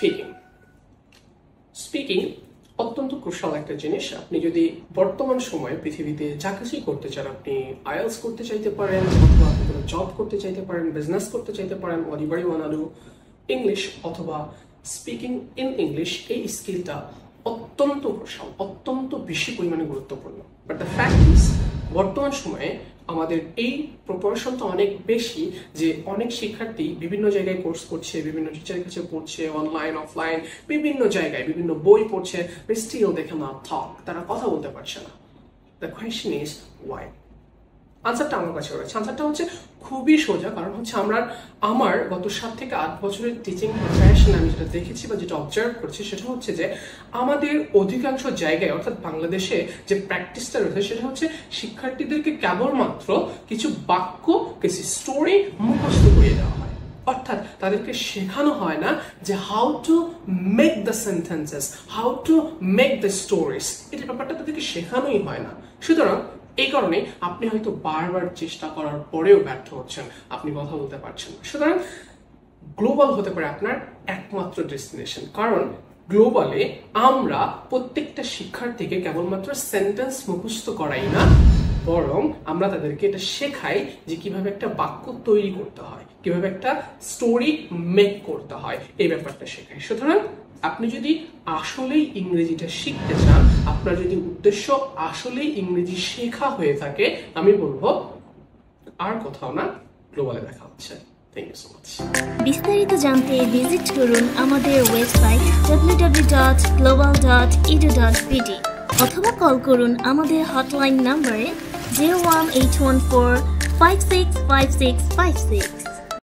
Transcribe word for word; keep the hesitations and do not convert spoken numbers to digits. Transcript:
Speaking speaking অত্যন্ত crucial একটা জিনিস। আপনি যদি বর্তমান সময়ে পৃথিবীতে যা কিছুই করতে চান, আপনি আইএলটিএস করতে চাইতে পারেন, অথবা আপনি কোনো জব করতে চাইতে পারেন, বিজনেস করতে চাইতে পারেন, whatever you want to do, English অথবা স্পিকিং ইন ইংলিশ, এই স্কিলটা অত্যন্ত ক্রুশাল, অত্যন্ত বেশি পরিমাণে গুরুত্বপূর্ণ। বাট দ্য ফ্যাক্ট ইজ, বর্তমান সময়ে আমাদের এই প্রপোর্শনটা অনেক বেশি যে অনেক শিক্ষার্থী বিভিন্ন জায়গায় কোর্স করছে, বিভিন্ন টিচারের কাছে পড়ছে, অনলাইন অফলাইন বিভিন্ন জায়গায় বিভিন্ন বই পড়ছে, স্টিল দে ক্যানট টক, তারা কথা বলতে পারছে না। The question is why? আনসারটা আমার কাছে রয়েছে। আনসারটা হচ্ছে খুবই সোজা। কারণ হচ্ছে আমরা আমার গত সাত থেকে আট বছরের টিচিং প্রফেশনে আমি যেটা দেখেছি বা যেটা অবজার্ভ করছি সেটা হচ্ছে যে আমাদের অধিকাংশ জায়গায় অর্থাৎ বাংলাদেশে যে প্র্যাকটিসটা রয়েছে সেটা হচ্ছে শিক্ষার্থীদেরকে কেবলমাত্র কিছু বাক্য, কিছু স্টোরি মুখস্থ করিয়ে দেওয়া হয়। অর্থাৎ তাদেরকে শেখানো হয় না যে how to make the sentences, how to make the stories, এটা ব্যাপারটা তাদেরকে শেখানোই হয় না। সুতরাং এই কারণে আপনি হয়তো বারবার চেষ্টা করার পরেও ব্যর্থ হচ্ছেন, আপনি কথা বলতে পারছেন না। সুতরাং গ্লোবাল হতে পারে আপনার একমাত্র ডেস্টিনেশন। কারণ গ্লোবালে আমরা প্রত্যেকটা শিক্ষার্থীকে কেবলমাত্র সেন্টেন্স মুখস্থ করাই না, বরং আমরা তাদেরকে এটা শেখাই যে কিভাবে একটা বাক্য তৈরি করতে হয়, কিভাবে একটা স্টোরি মেক করতে হয়, এই ব্যাপারটা শেখাই। সুতরাং আপনি যদি আসলেই ইংরেজিটা শিখতে চান, আপনার যদি উদ্দেশ্য আসলেই ইংরেজি শেখা হয়ে থাকে, আমি বলবো আর কোথাও না, গ্লোবালে দেখা হচ্ছে। Thank you so much. বিস্তারিত জানতে ভিজিট করুন আমাদের website W W W dot global dot E D U dot B D অথবা কল করুন আমাদের হটলাইন নম্বরে zero one eight one four five six five six five six.